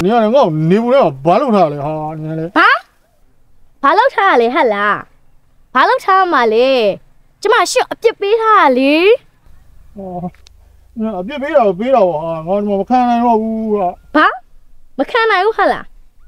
你看我你不了白露他了哈，你看嘞。 啊？白露他了哈啦？白露他嘛嘞？这嘛是别背他哩？ 哦，那别背了啊！我看那个屋啊。 啊？没看那个哈啦？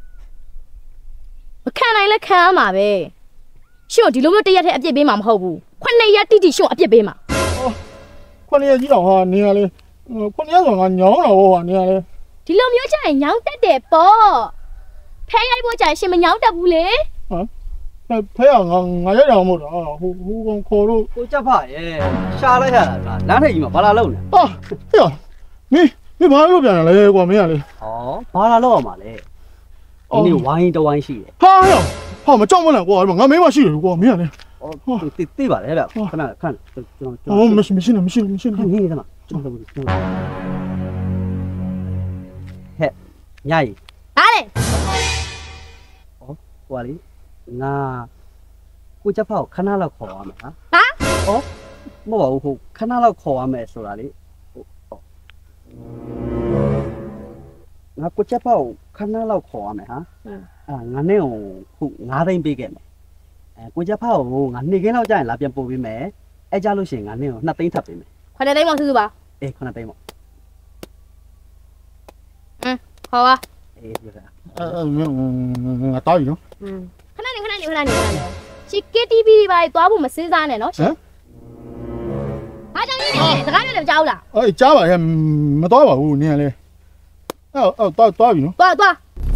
没看那个看嘛呗？兄弟，路边底下他别背嘛好不？快那呀弟弟兄别背嘛。 哦，快点知道哈，你看嘞，快点说俺娘了我你看嘞。 ဒီလိုမျိုးကြရင်ညောင်းတက်တယ်ပေါ့ဖဲရိုက်ဖို့ကြရင်ရှင်မညောင်းတက်ဘူးလေဖဲငါရိုက်တာမဟုတ်တာဟိုကောင်ခေါ်လို့ကိုကြက်ဖရဲ့ရှားလိုက်ရတာလားလမ်းထိပ်ကြီးမှာဘာလာလုံးလဲဟာဟေ့မင်းဘာလို့ပြန်လဲကွာမင်းကလေဩဘာလာလုံးအောင်ပါလဲဒီနေ့ဝိုင်းတဝိုင်းရှိတယ်ဟာဟာမကြောက်မလားကွာငါမင်းမရှိဘူးကွာမင်းကလေသိပါလေဗျခဏကျွန်တော်ဟောမရှိနေနေတယ်မှာကျွန်တော်ဟဲ့ညာကြီးဟာလေဩဟိုလေငါကိုကြက်ဖောက်ခဏလောက်ခေါ်ရမယ်ဟာဩမဟုတ်ပါဘူးဟိုခဏလောက်ခေါ်ရမယ်ဆိုတာလေငါကိုကြက်ဖောက်ခဏလောက်ခေါ်ရမယ်ဟာငါနဲ့ဟိုခု9သိန်းပေးခဲ့မယ်ကိုကြက်ဖောက်ကိုငါ2ခင်းလောက်ကြာရင်လာပြန်ပို့ပေးမယ်အဲကြလို့ရှိရင်ငါနဲ့ဟို2သိန်းထပ်ပေးမယ် 9သိန်းပေါ့စုစုပါအေး9သိန်းပေါ့好啊。 ငါတောက်ပြီနော်ခဏနေရှီ KTV ဘာသွားဖို့မစင်းစားနဲ့နော်ရှင်ဘာကြောင့်လဲစကားပြောလည်းကြားဘူးလားအေးကြားပါရဲ့မတော်ပါဘူးနင်ကလေတောက်ပြီနော်သွား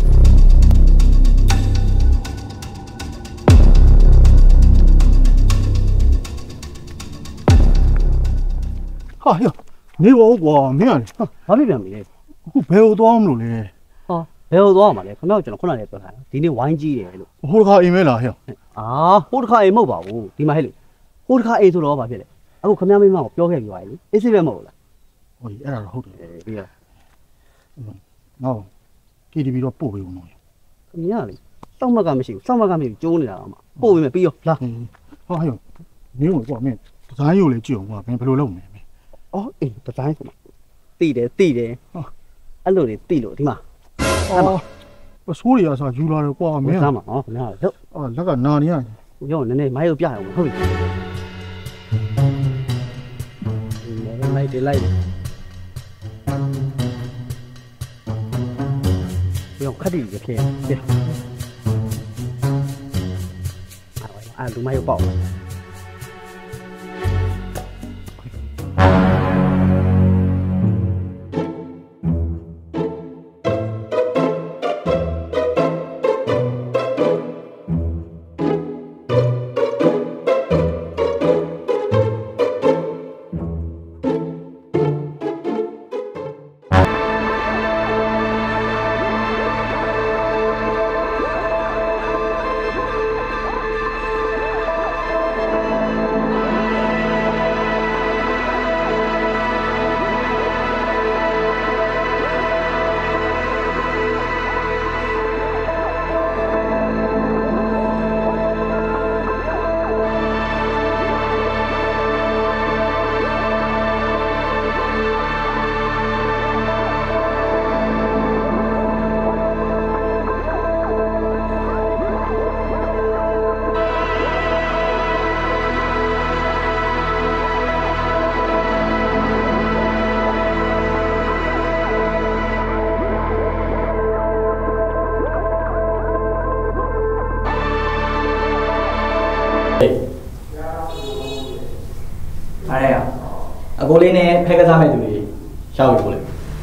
ဟာဟေ့နေဘောကွာမင်းကလေဘာဖြစ်ပြန်ပြီလဲအခုဘယ်ကိုသွားမလို့လဲဟောဘယ်ကိုသွားမှာလဲခင်ဗျားကျွန်တော်ခုနကလည်းပြောထားတယ်ဒီနေ့ဝိုင်းကြီးတယ်လို့ဟိုတစ်ခါအိမ်မဲလားဟဲ့ဟိုတစ်ခါအိမ်မဟုတ်ပါဘူးဒီမှာဟဲ့လေဟိုတစ်ခါအိမ်ဆိုတော့ဘာဖြစ်လဲအခုခင်ဗျားမိမကိုပြောခဲ့ပြီးပါလေအေးစိပဲမဟုတ်လားဟိုအဲ့ဒါတော့ဟုတ်တယ်ပြီးရငါ KTV တော့ပို့ပေးဦးနော်ခင်ဗျားလေစောင့်မကမရှိဘူးစောင့်မကမရှိဘူးကျိုးနေတာတော့မှပို့ပေးမယ်ပြီးရောလာဟောဟဲ့နင်းကွာမင်းဒီဇိုင်းကိုလေကြည့်အောင်ကွာမင်းဘယ်လိုလုပ်မလဲအော်အေးဒီဇိုင်းဆိုမှတိတယ်အဲ့လိုတွေတိလို့ဒီမှာပစိုးရစားယူလာတယ်ကွာမင်းသားမှာနော်ခင်ဗျာဟုတ်လက်ကနာနေရတယ်ရောနည်းနည်းမိုင်းကိုပြရအောင်ဟုတ်ပြီလိုက်ရောခက်တယ်ကြည့်လူမိုင်းကိုပေါ့အကိုလေးနဲ့ဖဲကစားမဲ့သူတွေရှောက်ပြီကိုလေး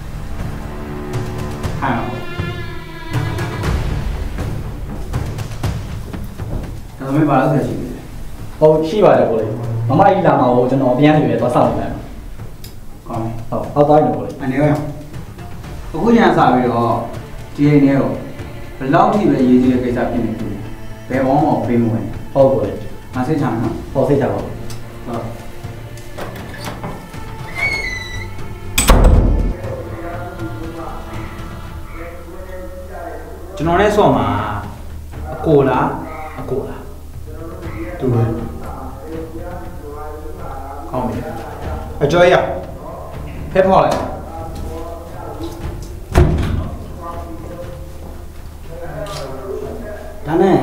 ဒါပေမဲ့ဘာလို့ဆက်ရှိလဲဟုတ်ရှိပါတယ်ကိုလေးမမကြီးလာမှာကိုကျွန်တော်ပြန်နေပြီသွားစောင့်နေတယ်ကောင်းပြီဟုတ်အောက်သားနေကိုလေးအနေရောအခုညစပြီးတော့ဒီအိမ်ထဲကိုဘယ်လောက်ထိပဲရေးကြည့်တဲ့ကိစ္စဖြစ်နေပြီဘယ်ဘောင်းမှပေးမဝင်ဟုတ်ကိုလေးငါစိတ်ချမ်းနော်ဟောစိတ်ချပါဘူးဟုတ်ကျွန်တော်နဲ့ဆော့မှာအကိုလားတူတယ်ကောင်းပြီအကျော်ရဖဲဖော်လိုက်ဒါနဲ့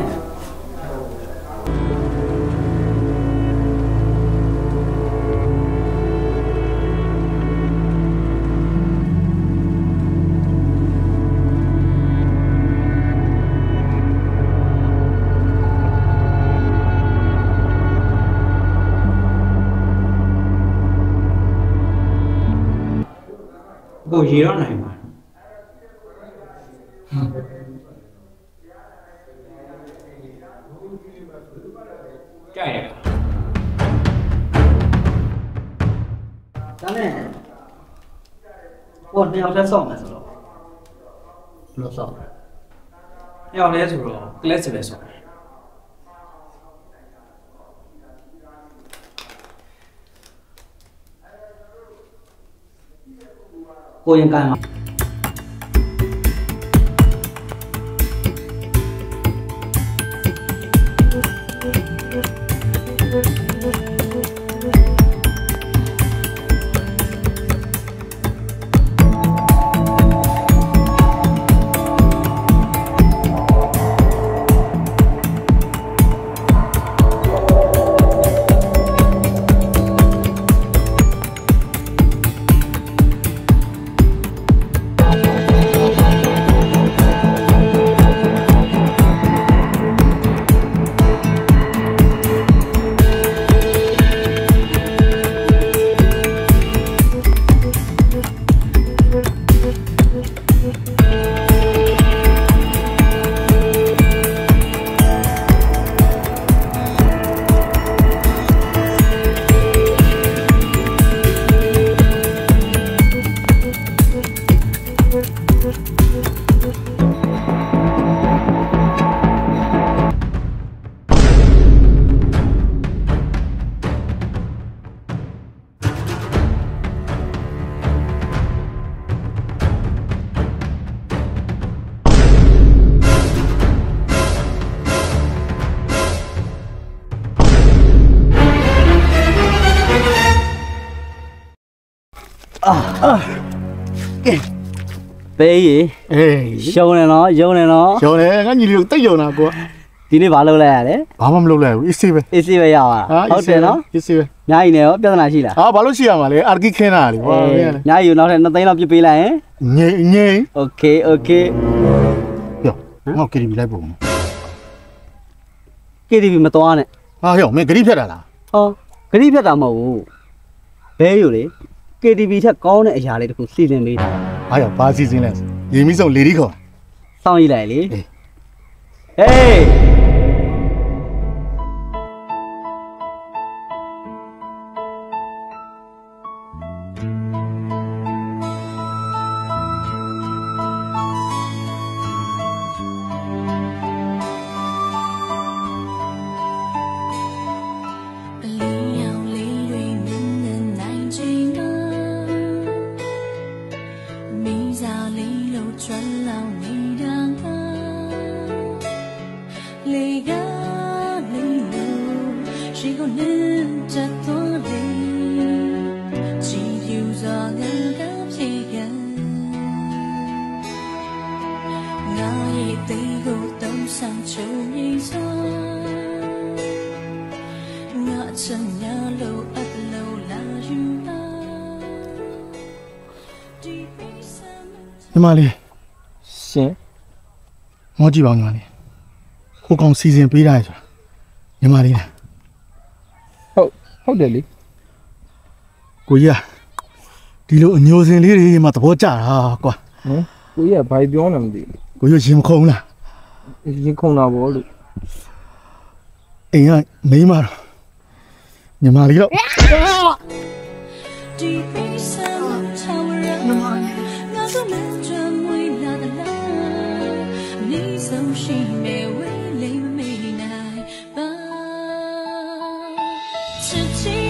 ကိုရေတော့နိုင်ပါကြိုက်ရဒါနဲ့ဟိုနှစ်ယောက်တည်းစောင့်မယ်ဆိုတော့ဘယ်လိုစောင့်လဲ။ရောက်လဲဆိုတော့ class ပဲဆိုတယ်ကိုရင်ကန်မှာပေးရေအေးရှုံးနေနော်ယုံနေနော်ရောလေငါညီလေးကိုတိတ်ယုံတာကွာဒီနေ့ဘာလုပ်လိုက်ရလဲဘာမှမလုပ်လိုက်ဘူးအေးဆေးပဲအေးစီပဲရပါဟုတ်တယ်နော်အေးဆေးပဲညာကြီးနေရောပြဿနာရှိလားဘာလို့ရှိရမှာလဲအာကီခင်းတာလေကွာညာကြီးနောက်ထပ်2သိန်းလောက်ပြစ်ပေးလိုက်ရင်ငိမ့်โอเคပြောငါကရီဘီလိုက်ပုံ KTV မသွားနဲ့ဟာဟဲ့မင်းဂရီဖြတ်တာလားဟောဂရိဖြတ်တာမဟုတ်ဘူးဘဲယူလေ KTV ထက်ကောင်းတဲ့အရာလေးတခုစီစဉ်ပေးတာဟာရဘာစီစဉ်လဲရေမီးစုံလေဒီခေါ်စောင့်ရည်လိုက်လေဟေးညီမလေးရှင်မောကြည့်ပါဦးညီမလေးဟိုကောင်စီစဉ်ပေးတာဆိုတာညီမလေးလားဟုတ်တယ်လေကိုကြီးကဒီလိုအညိုစင်လေးတွေမှသဘောကျတာကွာဟမ်ကိုကြီးကဘာပြောနေမသိကိုကြီးရင်မခုံလားဘူးရင်ခုန်တာပေါ့လို့အိမ်ကမိန်းမတော့ညီမလေးတော့是情。